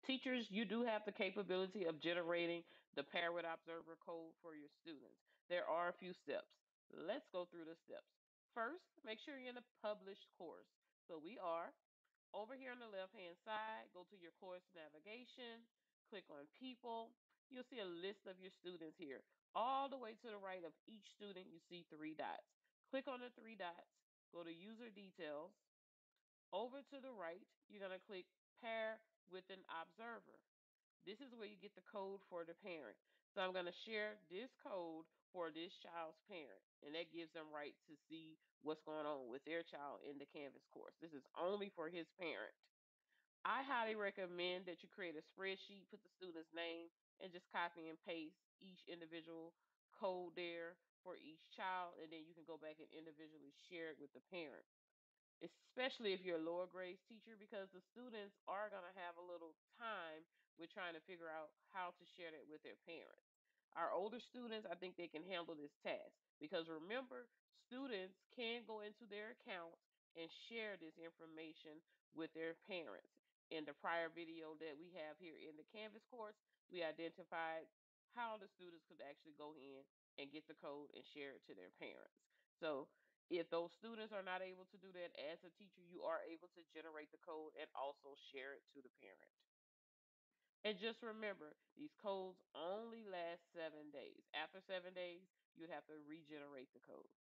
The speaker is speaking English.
Teachers, you do have the capability of generating the Parrot Observer code for your students. There are a few steps. Let's go through the steps. First, make sure you're in a published course. So we are. Over here on the left-hand side, go to your course navigation, click on people. You'll see a list of your students here. All the way to the right of each student, you see three dots. Click on the three dots, go to user details. Over to the right, you're going to click pair with an observer. This is where you get the code for the parent. So I'm going to share this code for this child's parent, and that gives them right to see what's going on with their child in the Canvas course. This is only for his parent. I highly recommend that you create a spreadsheet, put the student's name, and just copy and paste each individual code there for each child, and then you can go back and individually share it with the parent, especially if you're a lower grades teacher, because the students are going to have a little time with trying to figure out how to share that with their parents. Our older students, I think they can handle this task because remember, students can go into their accounts and share this information with their parents. In the prior video that we have here in the Canvas course, we identified how the students could actually go in and get the code and share it to their parents. So if those students are not able to do that as a teacher, you are able to generate the code and also share it to the parent. And just remember, these codes only last 7 days. After 7 days, you'd have to regenerate the code.